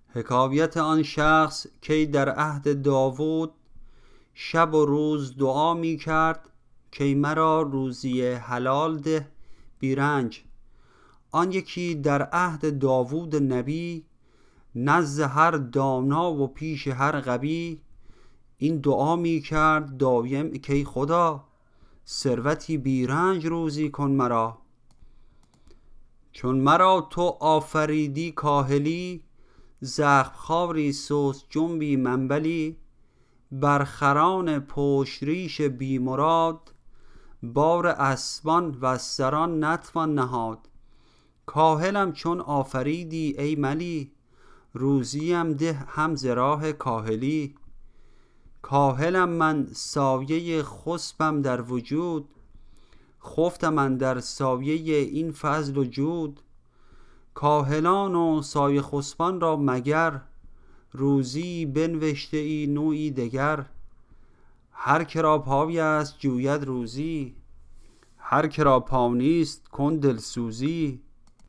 حکایت آن شخص که در عهد داوود شب و روز دعا می کرد که مرا روزی حلال ده بیرنج. آن یکی در عهد داوود نبی، نزد هر دانا و پیش هر غبی، این دعا می کرد دایم که خدا، ثروتی بیرنج روزی کن مرا. چون مرا تو آفریدی کاهلی، زخم خواری سست جنبی منبلی، بر خران پشت ریش بی مراد، بار اسبان و سران نتوان نهاد. کاهلم چون آفریدی ای ملی، روزیم ده هم ز راه کاهلی. کاهلم من سایه خسبم در وجود، خفتم اندر سایه این فضل و جود. کاهلان و سایه خسبان را مگر، روزی بنوشته ای نوعی دگر. هر که را پای است جوید روزی، هر که را پا نیست کن دلسوزی.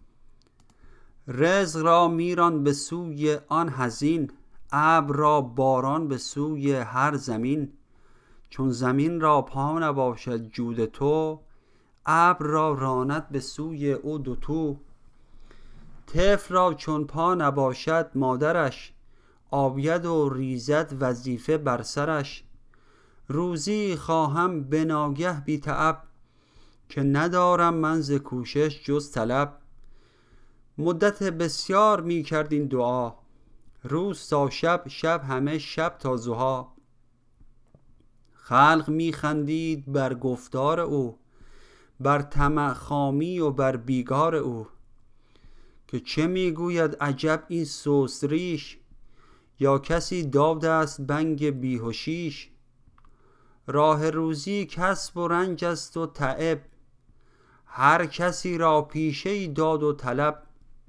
رزق را میران به سوی آن حزین، ابر را باران به سوی هر زمین. چون زمین را پا نباشد جود تو، ابر را راند به سوی او دوتو. طفل را چون پا نباشد مادرش، آبید و ریزد وظیفه بر سرش. روزی خواهم به ناگه بی تعب، که ندارم من ز کوشش جز طلب. مدت بسیار می کرد این دعا، روز تا شب، شب همه شب تا ضحی. خلق می خندید بر گفتار او، بر طمع خامی و بر بیگار او. که چه می گوید عجب این سست ریش، یا کسی داده است بنگ بیهوشیش. راه روزی کسب و رنج است و تعب، هر کسی را پیشه ای داد و طلب.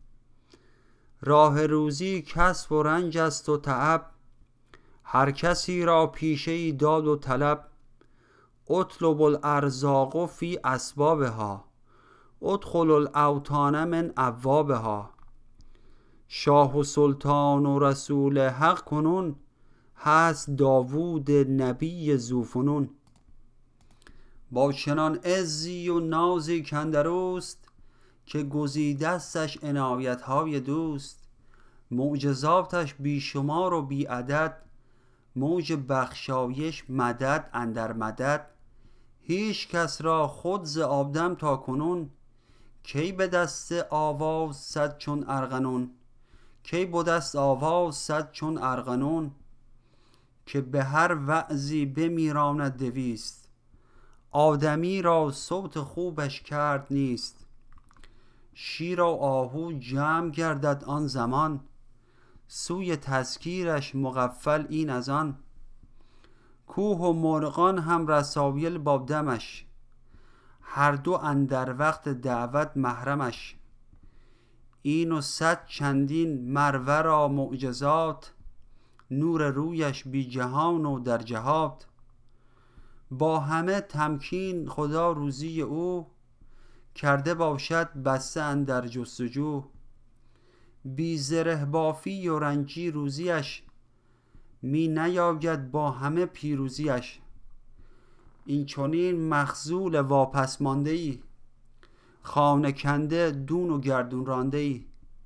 راه روزی کسب و رنج است و تعب، هر کسی را پیشه ای داد و طلب. اطلب الارزاق فی اسبابها، ادخل الاوطان من ابوابها. شاه و سلطان و رسول حق کنون، هست داوود نبی ذوفنون. با چنان عزی و نازی کاندروست، که گزیدستش عنایتهای دوست. معجزاتش بی شمار و بی عدد، موج بخشایش مدد اندر مدد. هیچ کس را خود ز آدم تا کنون، کی به دست آواز صد چون ارغنون. کی بدست آواز صد چون ارغنون، که به هر وعظی بمیراند 200. آدمی را صوت خوبش کرد نیست، شیر و آهو جمع گردد آن زمان. سوی تذکیرش مغفل این از آن، کوه و مرغان هم رسایل با دمش. هر دو اندر وقت دعوت محرمش. این و 100 چندین مر ورا معجزات، نور رویش بی جهان و در جهات. با همه تمکین خدا روزی او، کرده باشد بسته اندر جستجو. بی زره بافی و رنجی روزیش، می نیاید با همه پیروزیش. این چنین مخذول واپس مانده ای، خانه کنده دون و گردون رانده ای.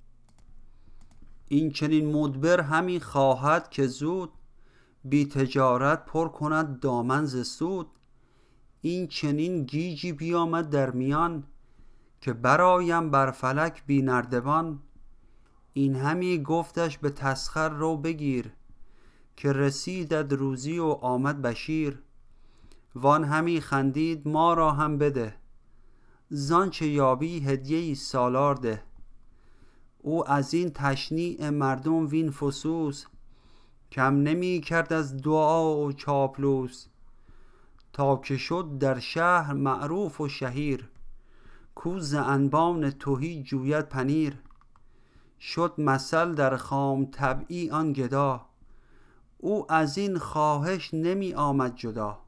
این چنین مدبر همی خواهد که زود، بی تجارت پر کند دامن ز سود. این چنین گیجی بیامد در میان، که برایم بر فلک بی نردبان. این همی گفتش به تسخر رو بگیر، که رسیدت روزی و آمد بشیر. وان همی خندید ما را هم بده، زانچه یابی هدیه‌ای سالار ده. او از این تشنیع مردم وین فسوس، کم نمی کرد از دعا و چاپلوس. تا که شد در شهر معروف و شهیر، کو ز انبان تهی جوید پنیر. شد مثل در خام طبعی آن گدا، او از این خواهش نمی آمد جدا.